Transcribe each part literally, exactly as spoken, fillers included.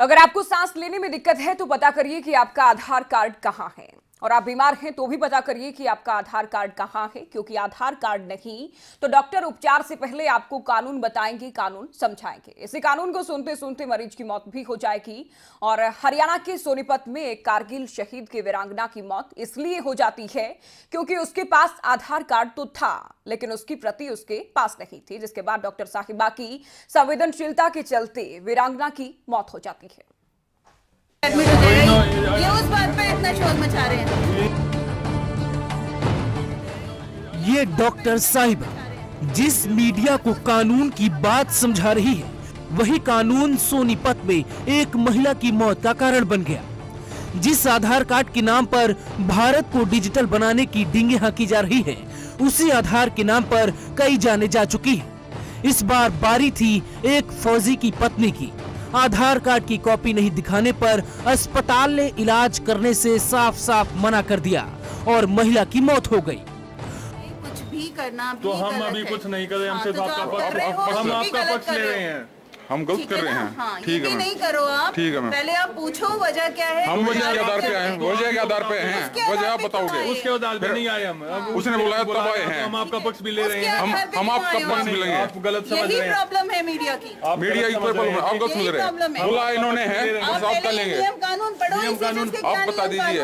अगर आपको सांस लेने में दिक्कत है तो पता करिए कि आपका आधार कार्ड कहां है, और आप बीमार हैं तो भी पता करिए कि आपका आधार कार्ड कहां है, क्योंकि आधार कार्ड नहीं तो डॉक्टर उपचार से पहले आपको कानून बताएंगे, कानून समझाएंगे। इसी कानून को सुनते सुनते मरीज की मौत भी हो जाएगी। और हरियाणा के सोनीपत में एक कारगिल शहीद की वीरांगना की मौत इसलिए हो जाती है क्योंकि उसके पास आधार कार्ड तो था, लेकिन उसकी प्रति उसके पास नहीं थी, जिसके बाद डॉक्टर साहिबा की संवेदनशीलता के चलते वीरांगना की मौत हो जाती है। एडमिट हो जाएगा, ये उस बात पे इतना शोर मचा रहे हैं। ये डॉक्टर साहिबा जिस मीडिया को कानून की बात समझा रही है, वही कानून सोनीपत में एक महिला की मौत का कारण बन गया। जिस आधार कार्ड के नाम पर भारत को डिजिटल बनाने की डींगे हाँकी जा रही है, उसी आधार के नाम पर कई जाने जा चुकी है। इस बार बारी थी एक फौजी की पत्नी की। आधार कार्ड की कॉपी नहीं दिखाने पर अस्पताल ने इलाज करने से साफ साफ मना कर दिया और महिला की मौत हो गई। कुछ भी करना भी तो हम अभी कुछ नहीं कर रहे, हमसे तो आपका पक्ष, हम आपका पक्ष ले रहे हैं। हम गलत कर रहे हैं, ठीक है, नहीं करो आप, ठीक है मैम। पहले आप पूछो वजह क्या है। हम वजह के आधार पे आए हैं, वजह के आधार पे हैं, वजह आप बताओगे। उसके आधार पे नहीं आए हम, उसने बुलाया तब आए हैं। हम आपका पक्ष भी ले रहे हैं, हम हम आपका पक्ष भी लेंगे। आप गलत समझ रहे हैं। प्रॉब्लम है मीडिया की, मीडिया की कोई प्रॉब्लम, आप गलत समझ रहे हैं। बुलाया इन्होंने है, आप का लेंगे। कानून पढ़ो, आप बता दीजिए,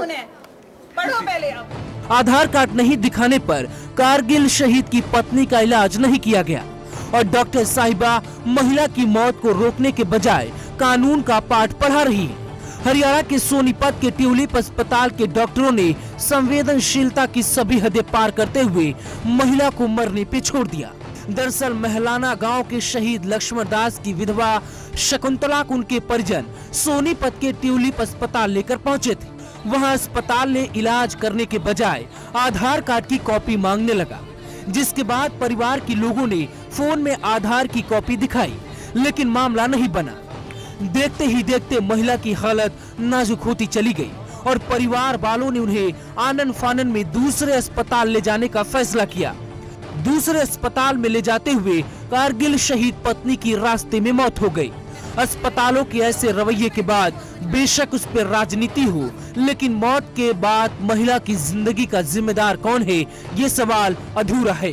पढ़ो पहले आप। आधार कार्ड नहीं दिखाने पर कारगिल शहीद की पत्नी का इलाज नहीं किया गया और डॉक्टर साहिबा महिला की मौत को रोकने के बजाय कानून का पाठ पढ़ा रही है। हरियाणा के सोनीपत के ट्यूलिप अस्पताल के डॉक्टरों ने संवेदनशीलता की सभी हदें पार करते हुए महिला को मरने पे छोड़ दिया। दरअसल महलाना गांव के शहीद लक्ष्मण दास की विधवा शकुंतला को उनके परिजन सोनीपत के ट्यूलिप अस्पताल लेकर पहुंचे थे। वहां अस्पताल ने इलाज करने के बजाय आधार कार्ड की कॉपी मांगने लगा, जिसके बाद परिवार के लोगों ने फोन में आधार की कॉपी दिखाई, लेकिन मामला नहीं बना। देखते ही देखते महिला की हालत नाजुक होती चली गई और परिवार वालों ने उन्हें आनन फानन में दूसरे अस्पताल ले जाने का फैसला किया। दूसरे अस्पताल में ले जाते हुए कारगिल शहीद पत्नी की रास्ते में मौत हो गई। अस्पतालों के ऐसे रवैये के बाद बेशक उस पर राजनीति हो, लेकिन मौत के बाद महिला की जिंदगी का जिम्मेदार कौन है, ये सवाल अधूरा है।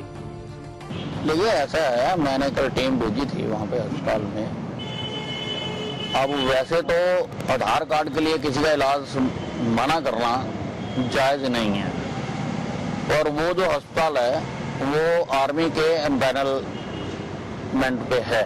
देखिए ऐसा है, मैंने कल टीम भेजी थी वहाँ पे अस्पताल में। अब वैसे तो आधार कार्ड के लिए किसी का इलाज मना करना जायज नहीं है, और वो जो अस्पताल है वो आर्मी के एम्पैनलमेंट पे है,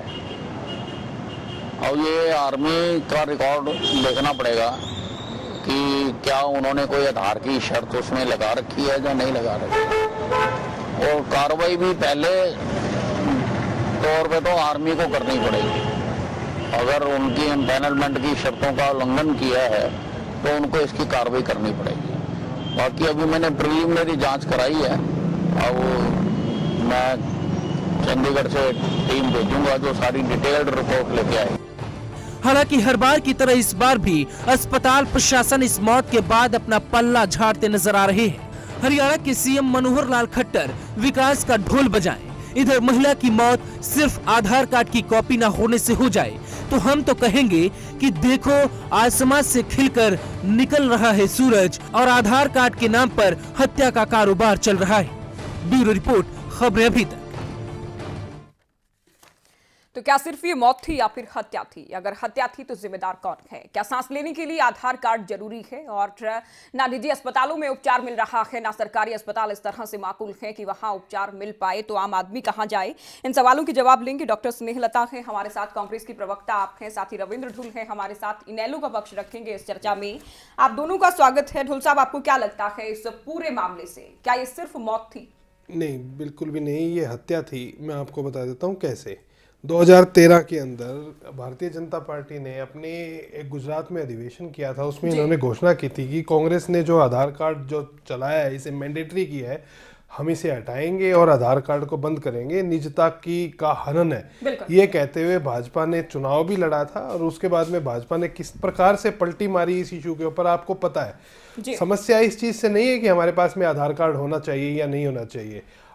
और ये आर्मी का रिकॉर्ड देखना पड़ेगा कि क्या उन्होंने कोई आधार की शर्त उसमें लगा रखी है या नहीं लगा रखी है। और कार्रवाई भी पहले तौर पे तो आर्मी को करनी पड़ेगी। अगर उनकी एम्पैनलमेंट की शर्तों का उल्लंघन किया है तो उनको इसकी कार्रवाई करनी पड़ेगी। बाकी अभी मैंने प्रिलिमिनरी जांच कराई है, अब मैं चंडीगढ़ से टीम भेजूंगा जो सारी डिटेल्ड रिपोर्ट लेके आए। हालांकि हर बार की तरह इस बार भी अस्पताल प्रशासन इस मौत के बाद अपना पल्ला झाड़ते नजर आ रहे हैं। हरियाणा के सीएम मनोहर लाल खट्टर विकास का ढोल बजाएं, इधर महिला की मौत सिर्फ आधार कार्ड की कॉपी न होने से हो जाए तो हम तो कहेंगे कि देखो आसमान से खिलकर निकल रहा है सूरज और आधार कार्ड के नाम पर हत्या का कारोबार चल रहा है। ब्यूरो रिपोर्ट, खबरें अभी तक। तो क्या सिर्फ ये मौत थी या फिर हत्या थी? अगर हत्या थी तो जिम्मेदार कौन है? क्या सांस लेने के लिए आधार कार्ड जरूरी है? और ना निजी अस्पतालों में उपचार मिल रहा है, ना सरकारी अस्पताल इस तरह से माकूल है कि वहां उपचार मिल पाए, तो आम आदमी कहां जाए? इन सवालों के जवाब लेंगे डॉक्टर स्नेहलता है हमारे साथ, कांग्रेस की प्रवक्ता आप हैं, साथ ही रविंद्र ढुल है हमारे साथ। इनेलो का पक्ष रखेंगे इस चर्चा में। आप दोनों का स्वागत है। ढुल साहब, आपको क्या लगता है इस पूरे मामले से, क्या ये सिर्फ मौत थी? नहीं, बिल्कुल भी नहीं, ये हत्या थी। मैं आपको बता देता हूँ कैसे। दो हज़ार तेरह के अंदर भारतीय जनता पार्टी ने अपने एक गुजरात में अधिवेशन किया था, उसमें इन्होंने घोषणा की थी कि कांग्रेस ने जो आधार कार्ड जो चलाया है, इसे मैंडेटरी किया है, हम इसे हटाएंगे और आधार कार्ड को बंद करेंगे, निजता की का हनन है। ये कहते हुए भाजपा ने चुनाव भी लड़ा था और उसके बाद में भाजपा ने किस प्रकार से पलटी मारी इस इशू के ऊपर आपको पता है। समस्या इस चीज़ से नहीं है कि हमारे पास में आधार कार्ड होना चाहिए या नहीं होना चाहिए।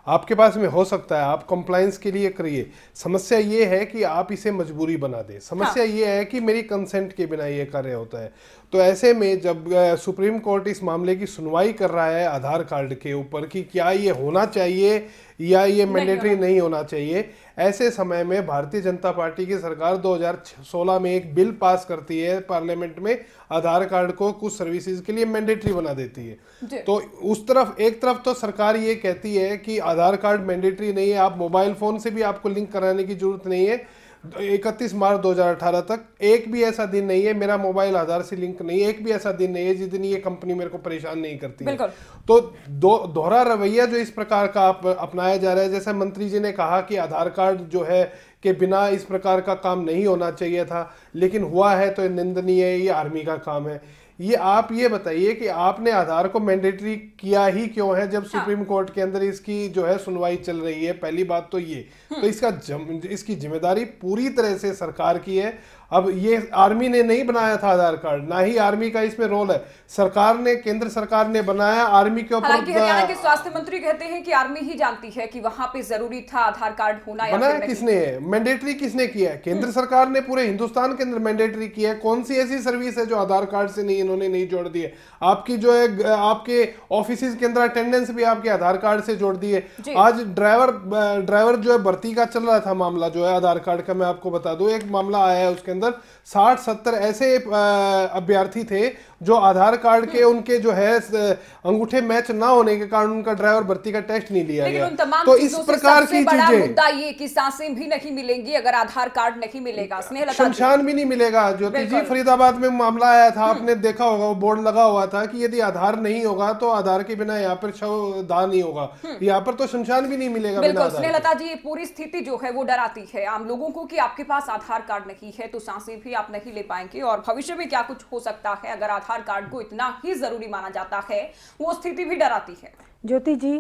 आपके पास में हो सकता है, आप कंप्लायंस के लिए करिए। समस्या ये है कि आप इसे मजबूरी बना दें। समस्या हाँ। ये है कि मेरी कंसेंट के बिना ये कार्य होता है। तो ऐसे में जब सुप्रीम कोर्ट इस मामले की सुनवाई कर रहा है आधार कार्ड के ऊपर कि क्या ये होना चाहिए या ये मैंडेटरी नहीं, नहीं होना चाहिए, ऐसे समय में भारतीय जनता पार्टी की सरकार दो हज़ार सोलह में एक बिल पास करती है पार्लियामेंट में, आधार कार्ड को कुछ सर्विसेज के लिए मैंडेटरी बना देती है। तो उस तरफ एक तरफ तो सरकार ये कहती है कि आधार कार्ड मैंडेटरी नहीं है, आप मोबाइल फोन से भी आपको लिंक कराने की जरूरत नहीं है। इकतीस मार्च दो हज़ार अठारह तक एक भी ऐसा दिन नहीं है मेरा मोबाइल आधार से लिंक नहीं है, एक भी ऐसा दिन नहीं है जिस दिन ये कंपनी मेरे को परेशान नहीं करती है। तो दो दोहरा रवैया जो इस प्रकार का आप अपनाया जा रहा है, जैसे मंत्री जी ने कहा कि आधार कार्ड जो है के बिना इस प्रकार का काम नहीं होना चाहिए था, लेकिन हुआ है तो निंदनीय है, ये आर्मी का काम है। ये आप ये बताइए कि आपने आधार को मैंडेटरी किया ही क्यों है जब सुप्रीम हाँ। कोर्ट के अंदर इसकी जो है सुनवाई चल रही है। पहली बात तो ये, तो इसका जम, इसकी जिम्मेदारी पूरी तरह से सरकार की है। अब ये आर्मी ने नहीं बनाया था आधार कार्ड, ना ही आर्मी का इसमें रोल है, सरकार ने, केंद्र सरकार ने बनाया। आर्मी के ऊपर हरियाणा के स्वास्थ्य मंत्री कहते हैं कि आर्मी ही जानती है कि वहां पे जरूरी था आधार कार्ड होना या बनाया किसने है, मैंडेटरी किसने किया है? केंद्र सरकार ने पूरे हिंदुस्तान के अंदर मैंडेटरी किया है। कौन सी ऐसी सर्विस है जो आधार कार्ड से नहीं इन्होंने नहीं जोड़ दी है? आपकी जो है आपके ऑफिस के अंदर अटेंडेंस भी आपके आधार कार्ड से जोड़ दी है। आज ड्राइवर ड्राइवर जो है भर्ती का चल रहा था मामला जो है आधार कार्ड का, मैं आपको बता दूं एक मामला आया है, उसके अंदर साठ सत्तर ऐसे अभ्यर्थी थे जो आधार कार्ड के उनके जो है अंगूठे मैच ना होने के कारण उनका ड्राइवर भर्ती का टेस्ट नहीं लिया गया। तो इस प्रकार की चीजें, मुद्दा ये कि सांसें भी नहीं मिलेंगी अगर आधार कार्ड नहीं मिलेगा, शमशान भी नहीं मिलेगा। ज्योति जी, फरीदाबाद में मामला आया था, आपने देखा होगा, वो बोर्ड लगा हुआ था कि यदि आधार नहीं होगा तो आधार के बिना यहाँ पर शव दाह नहीं होगा, यहाँ पर तो शमशान भी नहीं मिलेगा। बिल्कुल स्नेहलता जी, ये पूरी स्थिति जो है वो डराती है आम लोगों को कि आपके पास आधार कार्ड नहीं है तो सांसें भी आप नहीं ले पाएंगे, और भविष्य में क्या कुछ हो सकता है अगर आधार कार्ड को इतना ही जरूरी माना जाता है, वो स्थिति भी डराती है। ज्योति जी,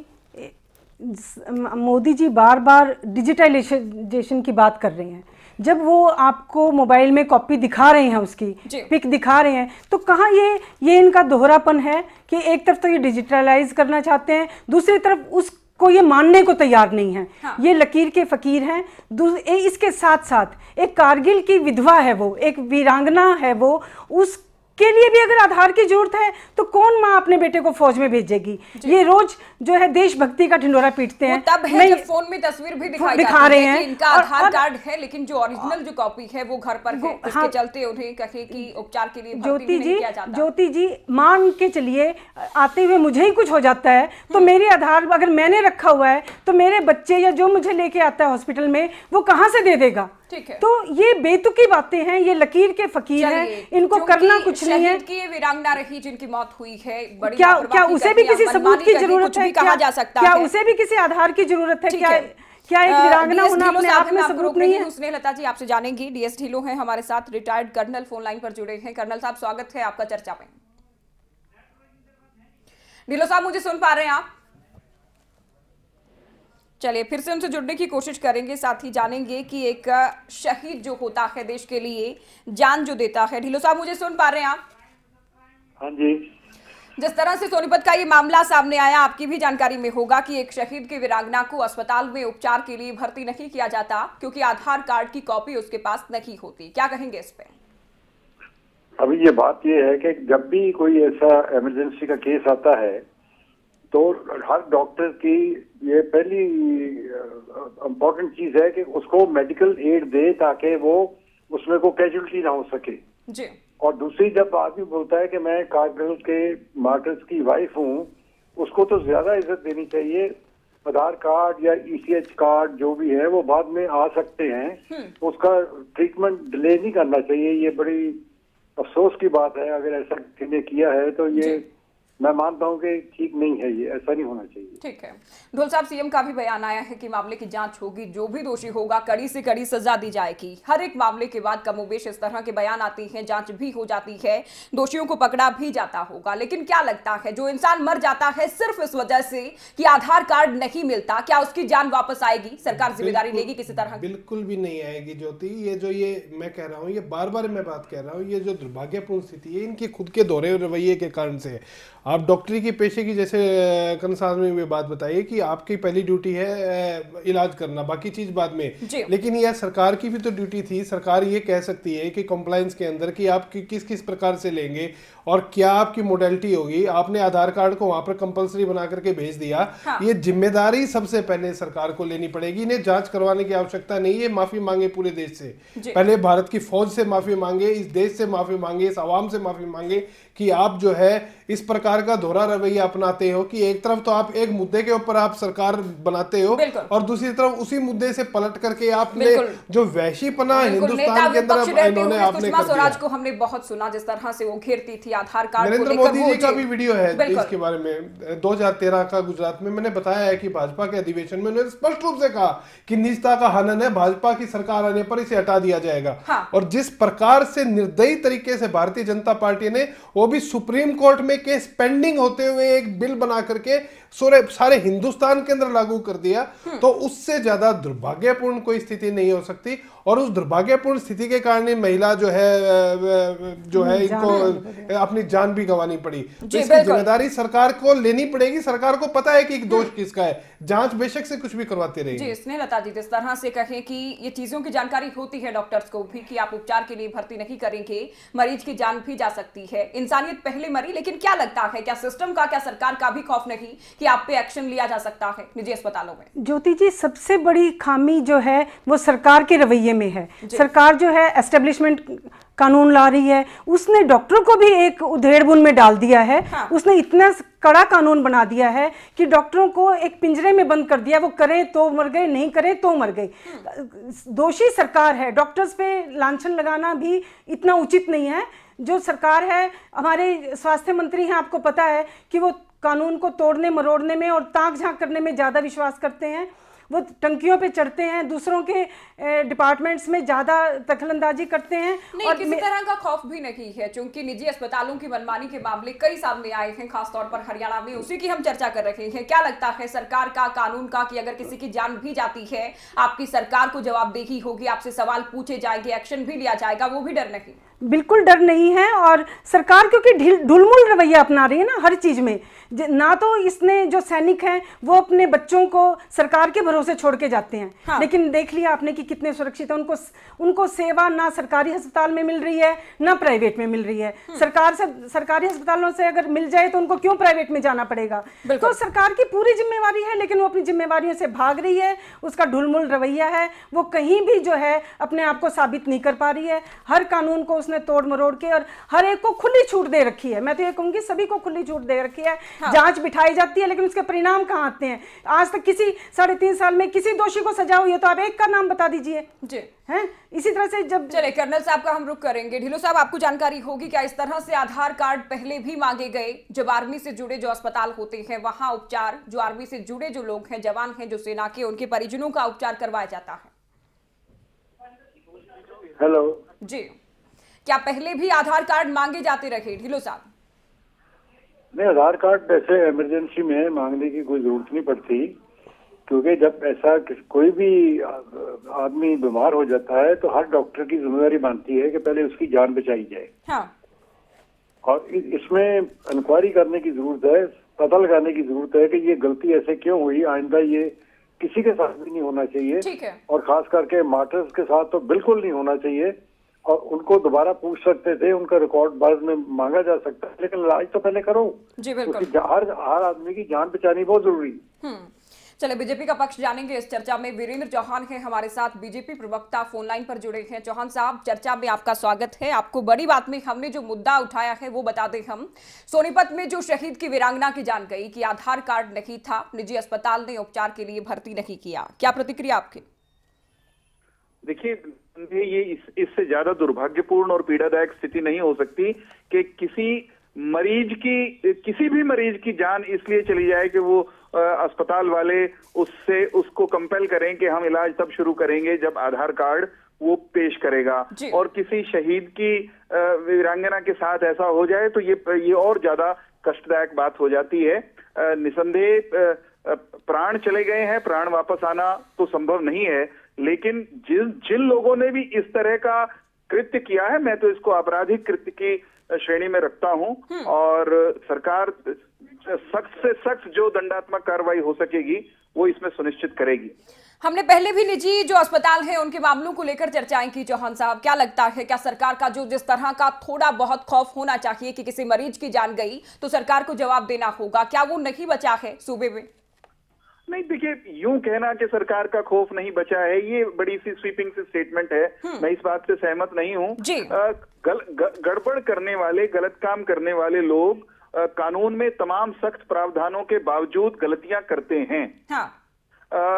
मोदी जी बार बार डिजिटलाइजेशन की बात कर रहे हैं, जब वो आपको मोबाइल में कॉपी दिखा रहे हैं, उसकी पिक दिखा रहे हैं, तो कहाँ ये ये इनका दोहरापन है कि एक तरफ तो ये डिजिटलाइज करना चाहते हैं, दूसरी तरफ उस को ये मानने को तैयार नहीं है। हाँ। ये लकीर के फकीर हैं। इसके साथ साथ एक कारगिल की विधवा है, वो एक वीरांगना है, वो उस के लिए भी अगर आधार की जरूरत है तो कौन माँ अपने बेटे को फौज में भेजेगी? ये रोज जो है देशभक्ति का ढिंडोरा पीटते हैं। तब है जब फोन में तस्वीर भी दिखाई दिखा रहे हैं कि इनका आधार कार्ड है, लेकिन जो ओरिजिनल जो कॉपी है वो घर पर है, जिसके चलते उन्हें कहे कि उपचार के लिए ज्योति जी ज्योति जी मान के चलिए आते हुए मुझे ही कुछ हो जाता है तो मेरे आधार अगर मैंने रखा हुआ है तो मेरे बच्चे या जो मुझे लेके आता है हॉस्पिटल में वो कहाँ से दे देगा? तो ये बेतुकी बातें हैं, ये लकीर के फकीर हैं, इनको करना कुछ नहीं है। की वीरांगना रही जिनकी मौत हुई है, बड़ी क्या क्या उसे भी किसी सबूत की जरूरत है? कहा जा सकता क्या उसे भी किसी आधार की जरूरत है? क्या क्या एक वीरांगना होना अपने आप में सबूत नहीं है? स्नेहलता जी, आपसे जानेंगी, डीएस ढिल्लो हैं हमारे साथ, रिटायर्ड कर्नल, फोन लाइन पर जुड़े हैं। कर्नल साहब, स्वागत है आपका चर्चा में। ढिल्लो साहब, मुझे सुन पा रहे हैं आप? चलिए फिर से उनसे जुड़ने की कोशिश करेंगे, साथ ही जानेंगे कि एक शहीद जो होता है देश के लिए, जान जो देता है। ढिल्लो साहब, मुझे सुन पा रहे हैं आप? हाँ जी। जिस तरह से सोनीपत का ये मामला सामने आया, आपकी भी जानकारी में होगा कि एक शहीद की वीरांगना को अस्पताल में उपचार के लिए भर्ती नहीं किया जाता क्योंकि आधार कार्ड की कॉपी उसके पास नहीं होती। क्या कहेंगे इस पे? अभी ये बात ये है कि जब भी कोई ऐसा इमरजेंसी का केस आता है तो हर डॉक्टर की ये पहली इम्पोर्टेंट चीज है कि उसको मेडिकल एड दे ताकि वो उसमें को कैजुअलिटी ना हो सके जी। और दूसरी, जब आदमी बोलता है कि मैं कारगिल के मार्टर्स की वाइफ हूँ, उसको तो ज्यादा इज्जत देनी चाहिए। आधार कार्ड या ईसीएच कार्ड जो भी है वो बाद में आ सकते हैं, उसका ट्रीटमेंट डिले नहीं करना चाहिए। ये बड़ी अफसोस की बात है, अगर ऐसा किसी ने किया है तो ये मैं मानता हूं कि ठीक नहीं है, ये ऐसा नहीं होना चाहिए। ठीक है। ढोल साहब, सीएम का भी बयान आया है कि मामले की जांच होगी, जो भी दोषी होगा कड़ी से कड़ी सजा दी जाएगी। हर एक मामले के बाद कमोबेश इस तरह के बयान आते हैं, जांच भी हो जाती है, दोषियों को पकड़ा भी जाता होगा, लेकिन क्या लगता है जो इंसान मर जाता है सिर्फ इस वजह से कि आधार कार्ड नहीं मिलता, क्या उसकी जान वापस आएगी? सरकार जिम्मेदारी लेगी किसी तरह? बिल्कुल भी नहीं आएगी ज्योति। ये जो ये मैं कह रहा हूँ, ये बार बार मैं बात कह रहा हूँ, ये जो दुर्भाग्यपूर्ण स्थिति है इनकी खुद के दोहरे रवैये के कारण से। आप डॉक्टरी की पेशे की, जैसे कर्ण साहब ने भी बात बताई कि आपकी पहली ड्यूटी है इलाज करना, बाकी चीज बाद में, लेकिन यह सरकार की भी तो ड्यूटी थी। सरकार ये कह सकती है कि कंप्लायंस के अंदर कि आप किस किस प्रकार से लेंगे और क्या आपकी मोडेलिटी होगी। आपने आधार कार्ड को वहां पर कंपलसरी बना करके भेज दिया। हाँ। ये जिम्मेदारी सबसे पहले सरकार को लेनी पड़ेगी। इन्हें जांच करवाने की आवश्यकता नहीं है, माफी मांगे पूरे देश से, पहले भारत की फौज से माफी मांगे, इस देश से माफी मांगे, इस आवाम से माफी मांगे कि आप जो है इस प्रकार का दोहरा रवैया अपनाते हो कि एक तरफ तो आप एक मुद्दे के ऊपर आप सरकार बनाते हो और दूसरी तरफ उसी मुद्दे से पलट करके आपने जो वैशीपना हिंदुस्तान के अंदर इन्होंने आपने कर दिया। स्वराज को हमने बहुत सुना जिस तरह से वो घेरती थी आधार कार्ड। नरेंद्र मोदी जी का भी वीडियो है इसके बारे में, दो हजार तेरह का गुजरात में। मैंने बताया है कि भाजपा के अधिवेशन में उन्होंने स्पष्ट रूप से कहा कि निजता का हनन है, भाजपा की सरकार आने पर इसे हटा दिया जाएगा। हाँ। और जिस प्रकार से निर्दयी तरीके से भारतीय जनता पार्टी ने, वो भी सुप्रीम कोर्ट में केस पेंडिंग होते हुए एक बिल बना करके सारे हिंदुस्तान के अंदर लागू कर दिया, तो उससे ज्यादा दुर्भाग्यपूर्ण कोई स्थिति नहीं हो सकती। और उस दुर्भाग्यपूर्ण स्थिति के कारण महिला जो है जो है इनको अपनी जान भी गंवानी पड़ी। तो इसकी जिम्मेदारी सरकार को लेनी पड़ेगी। सरकार को पता है कि दोष किसका है, जांच बेशक से कुछ भी करवाते रहेगी। जी स्नेहलता जी, जिस तरह से कहें कि ये चीजों की जानकारी होती है डॉक्टर्स को भी कि आप उपचार के लिए भर्ती नहीं करेंगे, मरीज की जान भी जा सकती है, इंसानियत पहले मरी, लेकिन क्या लगता है क्या सिस्टम का, क्या सरकार का भी खौफ नहीं कि आप पे एक्शन लिया जा सकता है निजी अस्पतालों में? ज्योति जी, सबसे बड़ी खामी जो है वो सरकार के रवैये में है। सरकार जो है एस्टेब्लिशमेंट कानून ला रही है, उसने डॉक्टरों को भी एक उधेड़बुन में डाल दिया है। हाँ। उसने इतना कड़ा कानून बना दिया है कि डॉक्टरों को एक पिंजरे में बंद कर दिया, वो करें तो मर गए, नहीं करें तो मर गए। दोषी सरकार है, डॉक्टर्स पे लांछन लगाना भी इतना उचित नहीं है। जो सरकार है, हमारे स्वास्थ्य मंत्री हैं, आपको पता है कि वो कानून को तोड़ने मरोड़ने में और ताक झांक करने में ज़्यादा विश्वास करते हैं। वो टंकियों पे चढ़ते हैं, दूसरों के डिपार्टमेंट्स में ज्यादा दखलंदाजी करते हैं। नहीं, और किसी तरह का खौफ भी नहीं है, क्योंकि निजी अस्पतालों की मनमानी के मामले कई सामने आए हैं, खासतौर पर हरियाणा में, उसी की हम चर्चा कर रहे हैं। क्या लगता है सरकार का, कानून का, कि अगर किसी की जान भी जाती है, आपकी सरकार को जवाबदेही होगी, आपसे सवाल पूछे जाएंगे, एक्शन भी लिया जाएगा, वो भी डर नहीं? बिल्कुल डर नहीं है। और सरकार क्योंकि ढुलमुल रवैया अपना रही है ना हर चीज में, ना तो इसने जो सैनिक हैं वो अपने बच्चों को सरकार के भरोसे छोड़ के जाते हैं। हाँ। लेकिन देख लिया आपने कि कितने सुरक्षित है, उनको उनको सेवा ना सरकारी अस्पताल में मिल रही है ना प्राइवेट में मिल रही है। सरकार से सरकारी अस्पतालों से अगर मिल जाए तो उनको क्यों प्राइवेट में जाना पड़ेगा? तो सरकार की पूरी जिम्मेवारी है, लेकिन वो अपनी जिम्मेवारियों से भाग रही है। उसका ढुलमुल रवैया है, वो कहीं भी जो है अपने आप को साबित नहीं कर पा रही है। हर कानून को उसने तोड़ मरोड़ के और हर एक को खुली छूट दे रखी है। मैं तो ये कहूंगी सभी को खुली छूट दे रखी है। हाँ। जांच बिठाई जाती है, लेकिन उसके परिणाम कहाँ आते हैं? आज तक किसी साढ़े तीन साल में किसी दोषी को सजा हुई है तो आप एक का नाम बता दीजिए जी। हैं? इसी तरह से जब चले कर्नल साहब का हम रुख करेंगे। ढिल्लो साहब, आपको जानकारी होगी क्या इस तरह से आधार कार्ड पहले भी मांगे गए? जब आर्मी से जुड़े जो अस्पताल होते हैं वहां उपचार, जो आर्मी से जुड़े जो लोग हैं, जवान हैं, जो सेना के, उनके परिजनों का उपचार करवाया जाता है। हेलो जी, क्या पहले भी आधार कार्ड मांगे जाते रहे ढिल्लो साहब? नहीं, आधार कार्ड ऐसे इमरजेंसी में मांगने की कोई जरूरत नहीं पड़ती, क्योंकि जब ऐसा कोई भी आदमी बीमार हो जाता है तो हर डॉक्टर की जिम्मेदारी बनती है कि पहले उसकी जान बचाई जाए। हाँ। और इसमें इंक्वायरी करने की जरूरत है, पता लगाने की जरूरत है कि ये गलती ऐसे क्यों हुई, आइंदा ये किसी के साथ भी नहीं होना चाहिए। ठीक है। और खास करके मार्टर्स के साथ तो बिल्कुल नहीं होना चाहिए। और उनको दोबारा पूछ सकते थे, उनका रिकॉर्ड बाद में मांगा जा सकता है, लेकिन इलाज तो पहले करो जी। बिल्कुल, हर हर आदमी की जान बचानी बहुत जरूरी है। चले बीजेपी का पक्ष जानेंगे इस चर्चा में। वीरेंद्र चौहान है हमारे साथ, बीजेपी प्रवक्ता, फोन लाइन पर जुड़े हैं। चौहान साहब, चर्चा में आपका स्वागत है। आपको बड़ी बात में हमने जो मुद्दा उठाया है वो बता दें हम। सोनीपत में जो शहीद की वीरांगना की जान गई कि आधार कार्ड नहीं था, निजी अस्पताल ने उपचार के लिए भर्ती नहीं किया, क्या प्रतिक्रिया आपकी? देखिए, ये इस, इससे ज्यादा दुर्भाग्यपूर्ण और पीड़ादायक स्थिति नहीं हो सकती कि किसी मरीज की, किसी भी मरीज की जान इसलिए चली जाए कि वो अस्पताल वाले उससे उसको कंपेल करें कि हम इलाज तब शुरू करेंगे जब आधार कार्ड वो पेश करेगा। और किसी शहीद की वीरांगना के साथ ऐसा हो जाए तो ये ये और ज्यादा कष्टदायक बात हो जाती है। निसंदेह प्राण चले गए हैं, प्राण वापस आना तो संभव नहीं है, लेकिन जिन जिन लोगों ने भी इस तरह का कृत्य किया है, मैं तो इसको आपराधिक कृत्य की श्रेणी में रखता हूं और सरकार सख्त से सख्त जो दंडात्मक कार्रवाई हो सकेगी वो इसमें सुनिश्चित करेगी। हमने पहले भी निजी जो अस्पताल हैं उनके मामलों को लेकर चर्चाएं की। चौहान साहब, क्या लगता है, क्या सरकार का जो जिस तरह का थोड़ा बहुत खौफ होना चाहिए कि किसी मरीज की जान गई तो सरकार को जवाब देना होगा, क्या वो नहीं बचा है सूबे में? नहीं, देखिए, यूं कहना कि सरकार का खौफ नहीं बचा है, ये बड़ी सी स्वीपिंग सी स्टेटमेंट है। मैं इस बात से सहमत नहीं हूं। गल, ग, गड़बड़ करने वाले, गलत काम करने वाले लोग आ, कानून में तमाम सख्त प्रावधानों के बावजूद गलतियां करते हैं। हाँ। आ,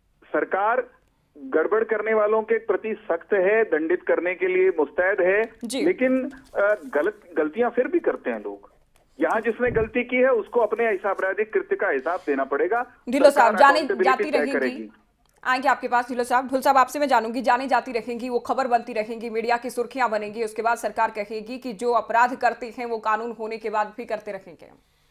सरकार गड़बड़ करने वालों के प्रति सख्त है, दंडित करने के लिए मुस्तैद है, लेकिन गलत गलतियां फिर भी करते हैं लोग। यहाँ जिसने गलती की है उसको अपने आपराधिक कृत्य का हिसाब देना पड़ेगा। ढिल्लो साहब, जाने जाती रहेंगी, आएंगे आपके पास। ढिल्लो साहब, ढुल साहब, आपसे मैं जानूंगी, जाने जाती रहेंगी, वो खबर बनती रहेंगी, मीडिया की सुर्खियां बनेंगी, उसके बाद सरकार कहेगी कि जो अपराध करते हैं वो कानून होने के बाद भी करते रहेंगे।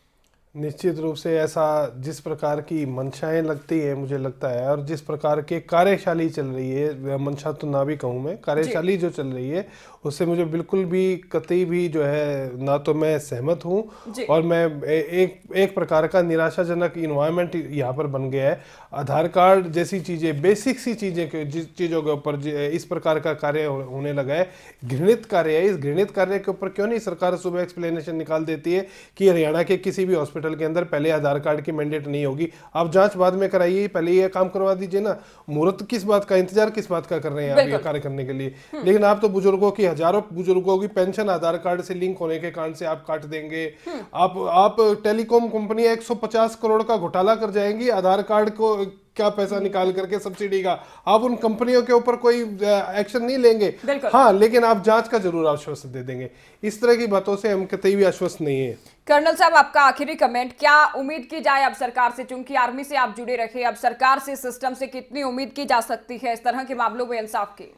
निश्चित रूप से ऐसा जिस प्रकार की मंशाएं लगती है, मुझे लगता है, और जिस प्रकार के कार्यशाली चल रही है, मंशा तो ना भी कहूँ मैं, कार्यशाली जो चल रही है उससे मुझे बिल्कुल भी कतई भी जो है ना तो मैं सहमत हूँ, और मैं एक एक प्रकार का निराशाजनक इन्वायरमेंट यहाँ पर बन गया है। आधार कार्ड जैसी चीज़ें, बेसिक सी चीज़ें के जिस चीज़ों के ऊपर इस प्रकार का कार्य होने लगा है, घृणित कार्य है। इस घृणित कार्य के ऊपर क्यों नहीं सरकार सुबह एक्सप्लेनेशन निकाल देती है कि हरियाणा के किसी भी हॉस्पिटल के अंदर पहले आधार कार्ड की मैंडेट नहीं होगी, आप जांच बाद में कराइए, पहले ये काम करवा दीजिए ना। मुहूर्त किस बात का, इंतजार किस बात का कर रहे हैं आप ये कार्य करने के लिए? लेकिन आप तो बुजुर्गों की, हजारों बुजुर्गों की पेंशन आधार कार्ड से लिंक होने के कारण से आप काट देंगे। आप आप टेलीकॉम कंपनी एक सौ पचास करोड़ का घोटाला कर जाएंगी आधार कार्ड को क्या पैसा निकाल करके सब्सिडी का। आप उन कंपनियों के ऊपर कोई एक्शन नहीं लेंगे, हाँ, लेकिन आप जांच का जरूर आश्वासन दे देंगे। इस तरह की बातों से हम कतई भी आश्वस्त नहीं है। कर्नल साहब, आपका आखिरी कमेंट, क्या उम्मीद की जाए अब सरकार से, चूंकि आर्मी से आप जुड़े रहे, अब सरकार से, सिस्टम से कितनी उम्मीद की जा सकती है इस तरह के मामलों में इंसाफ की?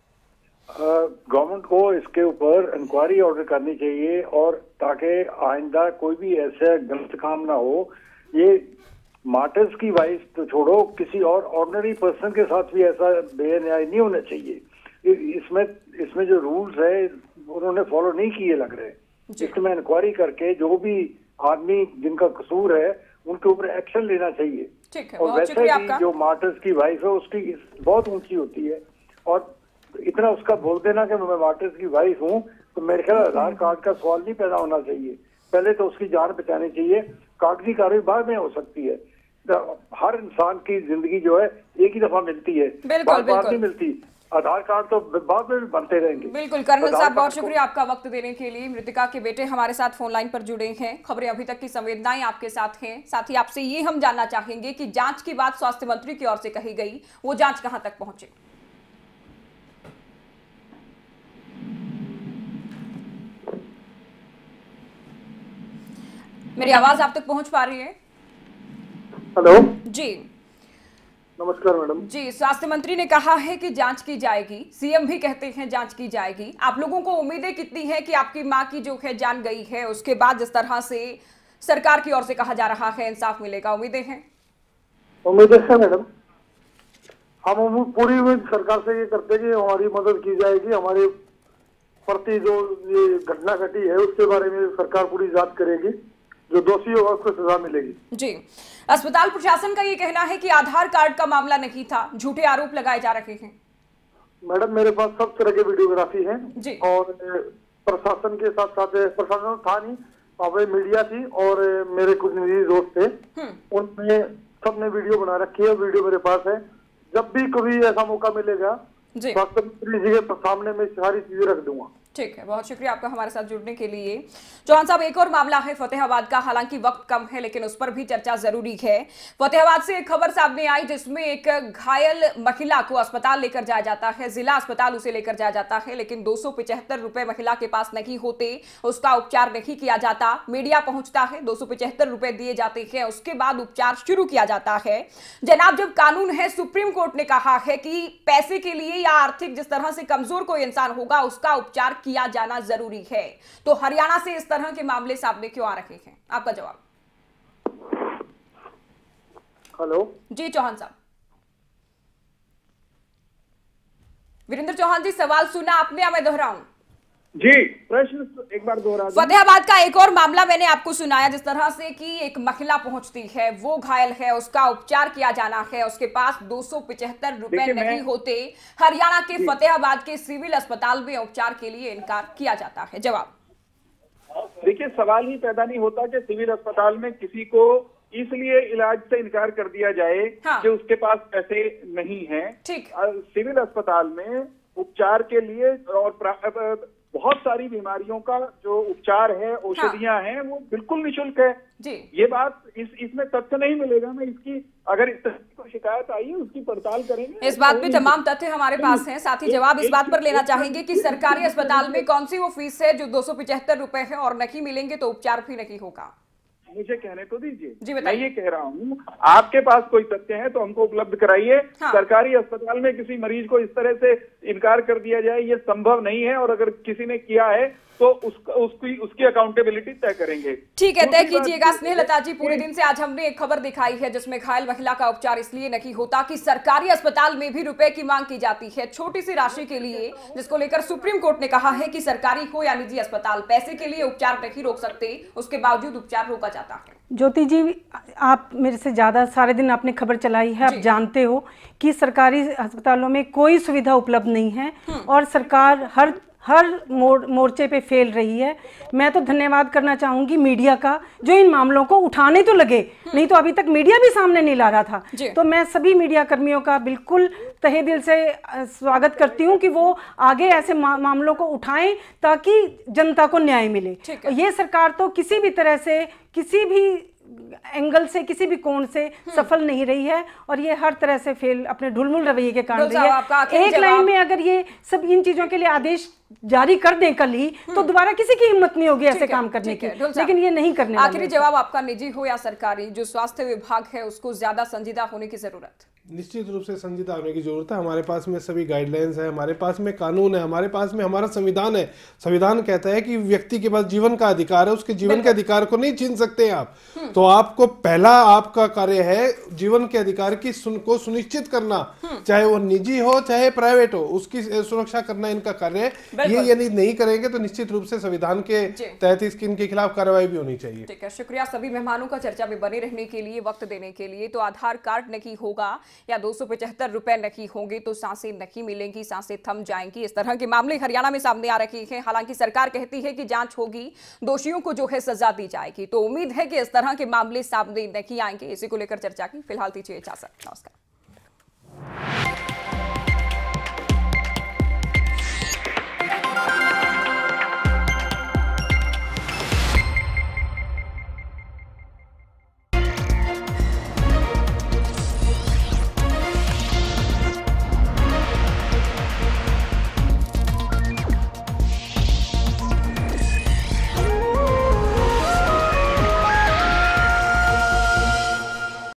गवर्नमेंट को इसके ऊपर इंक्वायरी ऑर्डर करनी चाहिए, और ताकि आइंदा कोई भी ऐसा गलत काम ना हो। ये मार्टर्स की वाइफ तो छोड़ो, किसी और ऑर्डिनरी पर्सन के साथ भी ऐसा बेन्याय नहीं होना चाहिए। इसमें इसमें जो रूल्स है उन्होंने फॉलो नहीं किए लग रहे। इसमें इंक्वायरी करके जो भी आदमी जिनका कसूर है उनके ऊपर एक्शन लेना चाहिए। ठीक है, और वैसे भी जो मार्टर्स की वाइफ है उसकी बहुत ऊंची होती है, और इतना उसका बोल देना कि मैं मार्टर्स की वाइफ हूँ, तो मेरे ख्याल आधार कार्ड का सवाल नहीं पैदा होना चाहिए। पहले तो उसकी जान बचानी चाहिए, कागजी कार्रवाई बाद में हो सकती है। हर इंसान की जिंदगी जो है एक ही दफा मिलती है, बार बार नहीं मिलती। आधार कार्ड तो बाद में भी बनते रहेंगे। बिल्कुल कर्नल साहब, बहुत शुक्रिया आपका वक्त देने के लिए। मृतिका के बेटे हमारे साथ फोन लाइन पर जुड़े हैं, खबरें अभी तक की संवेदनाएं आपके साथ हैं। साथ ही आपसे ये हम जानना चाहेंगे कि जांच की बात स्वास्थ्य मंत्री की ओर से कही गई, वो जांच कहां तक पहुंची? मेरी आवाज आप तक पहुंच पा रही है? हेलो जी, नमस्कार मैडम जी। स्वास्थ्य मंत्री ने कहा है कि जांच की जाएगी, सीएम भी कहते हैं जांच की जाएगी। आप लोगों को उम्मीदें कितनी है कि आपकी मां की जो है जान गई है, उसके बाद जिस तरह से सरकार की ओर से कहा जा रहा है इंसाफ मिलेगा, उम्मीदें हैं? उम्मीदें है मैडम, हम पूरी उम्मीद सरकार से ये करते हैं कि हमारी मदद की जाएगी। हमारे प्रति जो ये घटना घटी है उसके बारे में सरकार पूरी जांच करेगी, जो दोषी होगा उसको सजा मिलेगी। जी। अस्पताल प्रशासन का ये कहना है कि आधार कार्ड का मामला नहीं था, झूठे आरोप लगाए जा रहे हैं। मैडम, मेरे पास सब तरह के वीडियोग्राफी है जी, और प्रशासन के साथ साथ प्रशासन था नहीं, वहाँ मीडिया थी और मेरे कुछ निजी दोस्त थे, उनमें सबने वीडियो बना रखी है, वीडियो मेरे पास है। जब भी कभी ऐसा मौका मिलेगा स्वास्थ्य मंत्री जी के सामने में सारी चीजें रख दूंगा। ठीक है, बहुत शुक्रिया आपका हमारे साथ जुड़ने के लिए। चौहान साहब, एक और मामला है फतेहाबाद का, हालांकि वक्त कम है लेकिन उस पर भी चर्चा जरूरी है। फतेहाबाद से एक खबर सामने आई जिसमें एक घायल महिला को अस्पताल लेकर जाया जाता है, जिला अस्पताल उसे लेकर जाया जाता है, लेकिन दो सौ पिचहत्तर रुपए महिला के पास नहीं होते, उसका उपचार नहीं किया जाता। मीडिया पहुंचता है, दो सौ पिचहत्तर रुपए दिए जाते हैं, उसके बाद उपचार शुरू किया जाता है। जनाब, जब कानून है, सुप्रीम कोर्ट ने कहा है कि पैसे के लिए या आर्थिक जिस तरह से कमजोर कोई इंसान होगा उसका उपचार किया जाना जरूरी है, तो हरियाणा से इस तरह के मामले सामने क्यों आ रहे हैं? आपका जवाब। हेलो जी चौहान साहब। वीरेंद्र चौहान जी, सवाल सुना आपने या मैं दोहराऊं? जी, प्रश्न एक बार दोहरा दीजिए। फतेहाबाद का एक और मामला मैंने आपको सुनाया, जिस तरह से कि एक महिला पहुंचती है, वो घायल है, उसका उपचार किया जाना है, उसके पास दो सौ पिचहत्तर रुपए नहीं होते, हरियाणा के फतेहाबाद के सिविल अस्पताल में उपचार के लिए इनकार किया जाता है। जवाब देखिए, सवाल ही पैदा नहीं होता कि सिविल अस्पताल में किसी को इसलिए इलाज से इनकार कर दिया जाए हाँ। कि उसके पास पैसे नहीं है। ठीक, सिविल अस्पताल में उपचार के लिए और बहुत सारी बीमारियों का जो उपचार है, औषधियां हाँ। हैं, वो बिल्कुल निशुल्क है जी। ये बात इस इसमें तथ्य नहीं मिलेगा। मैं इसकी अगर इस तरह की शिकायत आई है उसकी पड़ताल करेंगे। इस बात पे तमाम तथ्य हमारे पास हैं। साथ ही जवाब इस बात पर लेना चाहेंगे कि सरकारी अस्पताल में कौन सी वो फीस है जो दो सौ पिचहत्तर रुपए है और नहीं मिलेंगे तो उपचार भी नहीं होगा। मुझे कहने तो दीजिए जी, मैं ये कह रहा हूँ, आपके पास कोई तथ्य है तो हमको उपलब्ध कराइए। हाँ। सरकारी अस्पताल में किसी मरीज को इस तरह से इनकार कर दिया जाए, ये संभव नहीं है, और अगर किसी ने किया है तो उसका उसकी उसकी अकाउंटेबिलिटी तय करेंगे। ठीक है, तय कीजिएगा। स्नेहलता जी, पूरे दिन से आज हमने एक खबर दिखाई है जिसमें घायल महिला का उपचार इसलिए नहीं होता कि सरकारी अस्पताल में भी रुपए की मांग की जाती है, छोटी सी राशि के लिए, जिसको लेकर सुप्रीम कोर्ट ने कहा है कि सरकारी हो या निजी अस्पताल, पैसे के लिए उपचार नहीं रोक सकते, उसके बावजूद उपचार रोका जाता है। ज्योति जी, आप मेरे से ज्यादा सारे दिन आपने खबर चलाई है, आप जानते हो कि सरकारी अस्पतालों में कोई सुविधा उपलब्ध नहीं है और सरकार हर हर मोर, मोर्चे पे फेल रही है। मैं तो धन्यवाद करना चाहूंगी मीडिया का, जो इन मामलों को उठाने तो लगे, नहीं तो अभी तक मीडिया भी सामने नहीं ला रहा था। तो मैं सभी मीडिया कर्मियों का बिल्कुल तहे दिल से स्वागत करती हूं कि वो आगे ऐसे मा, मामलों को उठाएं ताकि जनता को न्याय मिले। ये सरकार तो किसी भी तरह से, किसी भी एंगल से, किसी भी कोण से सफल नहीं रही है और ये हर तरह से फेल, अपने ढुलमुल रवैये के कारण रही है। एक लाइन में अगर ये सब इन चीजों के लिए आदेश जारी कर दें कल ही, तो दोबारा किसी की हिम्मत नहीं होगी ऐसे काम करने की, लेकिन ये नहीं करने वाले। आखिरी जवाब आपका, निजी हो या सरकारी, जो स्वास्थ्य विभाग है उसको ज्यादा संजीदा होने की जरूरत? निश्चित रूप से संजीदा होने की जरूरत है। हमारे पास में सभी गाइडलाइंस है, हमारे पास में कानून है, हमारे पास में हमारा संविधान है। संविधान कहता है कि व्यक्ति के पास जीवन का अधिकार है, उसके जीवन के अधिकार को नहीं छीन सकते आप। तो आपको पहला आपका कार्य है जीवन के अधिकार की सुन, को सुनिश्चित करना, चाहे वो निजी हो चाहे प्राइवेट हो, उसकी सुरक्षा करना इनका कार्य है। ये यदि नहीं करेंगे तो निश्चित रूप से संविधान के तहत इसके इनके खिलाफ कार्रवाई भी होनी चाहिए। ठीक है, शुक्रिया सभी मेहमानों का चर्चा में बने रहने के लिए, वक्त देने के लिए। तो आधार कार्ड नहीं होगा या दो सौ पचहत्तर रुपए नहीं होंगे तो सांसें नहीं मिलेंगी, सांसें थम जाएंगी, इस तरह के मामले हरियाणा में सामने आ रहे हैं। हालांकि सरकार कहती है कि जांच होगी, दोषियों को जो है सजा दी जाएगी। तो उम्मीद है कि इस तरह के मामले सामने नहीं आएंगे। इसी को लेकर चर्चा की फिलहाल दीजिए इजाजत। नमस्कार।